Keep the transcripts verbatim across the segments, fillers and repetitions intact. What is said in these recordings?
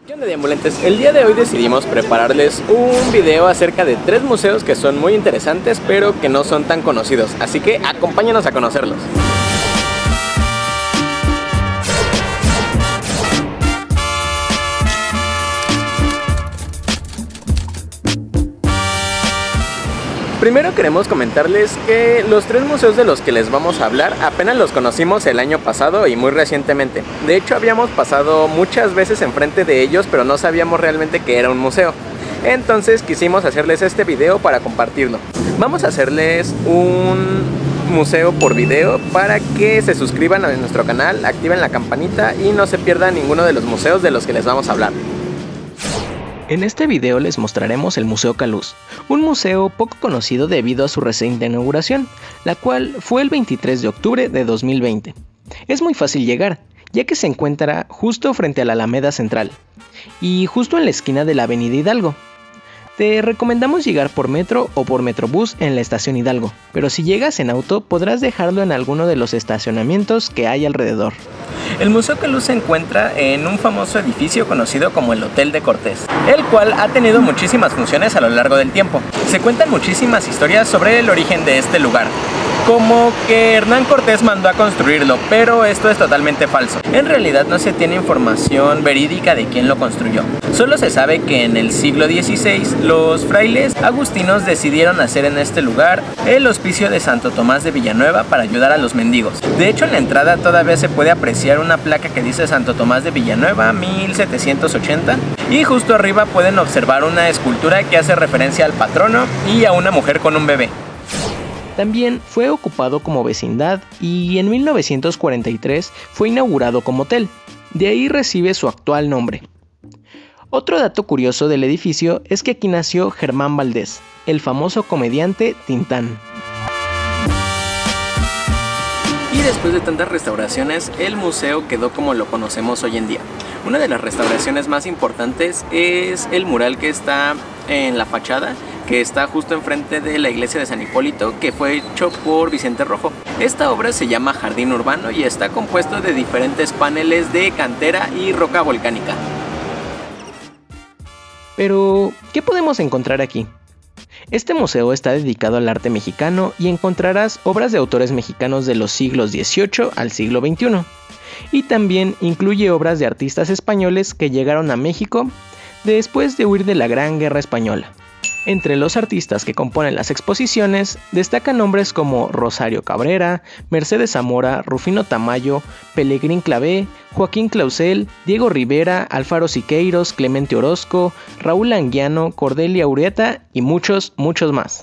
¿Qué onda, deambulantes? El día de hoy decidimos prepararles un video acerca de tres museos que son muy interesantes pero que no son tan conocidos, así que acompáñanos a conocerlos. Primero queremos comentarles que los tres museos de los que les vamos a hablar apenas los conocimos el año pasado y muy recientemente. De hecho, habíamos pasado muchas veces enfrente de ellos, pero no sabíamos realmente que era un museo. Entonces quisimos hacerles este video para compartirlo. Vamos a hacerles un museo por video para que se suscriban a nuestro canal, activen la campanita y no se pierdan ninguno de los museos de los que les vamos a hablar. En este video les mostraremos el Museo Caluz, un museo poco conocido debido a su reciente inauguración, la cual fue el veintitrés de octubre de dos mil veinte. Es muy fácil llegar, ya que se encuentra justo frente a la Alameda Central, y justo en la esquina de la Avenida Hidalgo. Te recomendamos llegar por metro o por metrobús en la estación Hidalgo, pero si llegas en auto podrás dejarlo en alguno de los estacionamientos que hay alrededor. El Museo Caluz se encuentra en un famoso edificio conocido como el Hotel de Cortés, el cual ha tenido muchísimas funciones a lo largo del tiempo. Se cuentan muchísimas historias sobre el origen de este lugar, como que Hernán Cortés mandó a construirlo, pero esto es totalmente falso. En realidad no se tiene información verídica de quién lo construyó. Solo se sabe que en el siglo dieciséis los frailes agustinos decidieron hacer en este lugar el hospicio de Santo Tomás de Villanueva para ayudar a los mendigos. De hecho, en la entrada todavía se puede apreciar una placa que dice Santo Tomás de Villanueva mil setecientos ochenta, y justo arriba pueden observar una escultura que hace referencia al patrono y a una mujer con un bebé. También fue ocupado como vecindad y en mil novecientos cuarenta y tres fue inaugurado como hotel. De ahí recibe su actual nombre. Otro dato curioso del edificio es que aquí nació Germán Valdés, el famoso comediante Tintán. Y después de tantas restauraciones, el museo quedó como lo conocemos hoy en día. Una de las restauraciones más importantes es el mural que está en la fachada, que está justo enfrente de la iglesia de San Hipólito, que fue hecho por Vicente Rojo. Esta obra se llama Jardín Urbano y está compuesto de diferentes paneles de cantera y roca volcánica. Pero, ¿qué podemos encontrar aquí? Este museo está dedicado al arte mexicano y encontrarás obras de autores mexicanos de los siglos dieciocho al siglo veintiuno. Y también incluye obras de artistas españoles que llegaron a México después de huir de la Gran Guerra Española. Entre los artistas que componen las exposiciones destacan nombres como Rosario Cabrera, Mercedes Zamora, Rufino Tamayo, Pelegrín Clavé, Joaquín Clausel, Diego Rivera, Alfaro Siqueiros, Clemente Orozco, Raúl Anguiano, Cordelia Ureta y muchos, muchos más.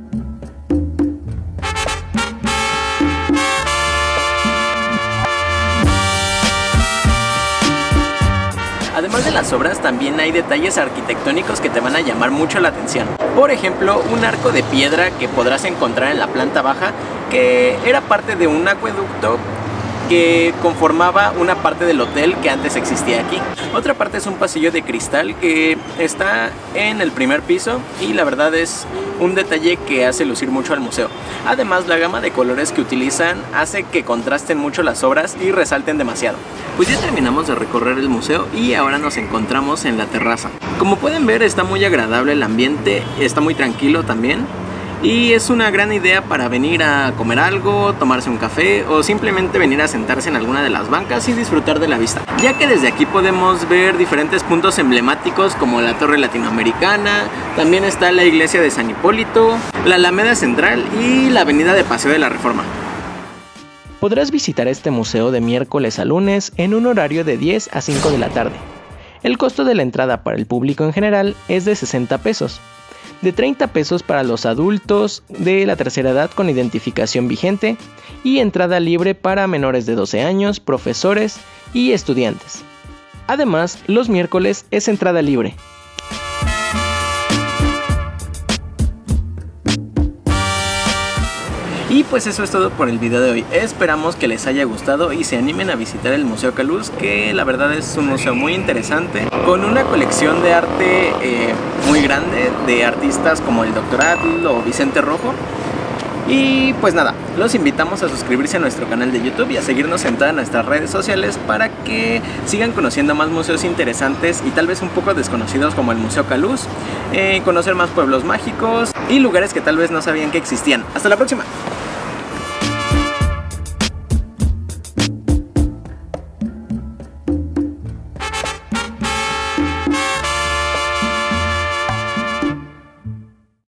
Además de las obras, también hay detalles arquitectónicos que te van a llamar mucho la atención. Por ejemplo, un arco de piedra que podrás encontrar en la planta baja, que era parte de un acueducto que conformaba una parte del hotel que antes existía aquí. Otra parte es un pasillo de cristal que está en el primer piso y la verdad es un detalle que hace lucir mucho al museo. Además, la gama de colores que utilizan hace que contrasten mucho las obras y resalten demasiado. Pues ya terminamos de recorrer el museo y ahora nos encontramos en la terraza. Como pueden ver, está muy agradable el ambiente, está muy tranquilo también. Y es una gran idea para venir a comer algo, tomarse un café o simplemente venir a sentarse en alguna de las bancas y disfrutar de la vista, ya que desde aquí podemos ver diferentes puntos emblemáticos como la Torre Latinoamericana, también está la iglesia de San Hipólito, la Alameda Central y la avenida de Paseo de la Reforma. Podrás visitar este museo de miércoles a lunes en un horario de diez a cinco de la tarde. El costo de la entrada para el público en general es de sesenta pesos. De treinta pesos para los adultos de la tercera edad con identificación vigente y entrada libre para menores de doce años, profesores y estudiantes. Además, los miércoles es entrada libre. Y pues eso es todo por el video de hoy. Esperamos que les haya gustado y se animen a visitar el Museo Caluz, que la verdad es un museo muy interesante, con una colección de arte eh, muy grande de artistas como el doctor Atl o Vicente Rojo. Y pues nada, los invitamos a suscribirse a nuestro canal de YouTube y a seguirnos en todas nuestras redes sociales para que sigan conociendo más museos interesantes y tal vez un poco desconocidos como el Museo Caluz, eh, conocer más pueblos mágicos y lugares que tal vez no sabían que existían. ¡Hasta la próxima!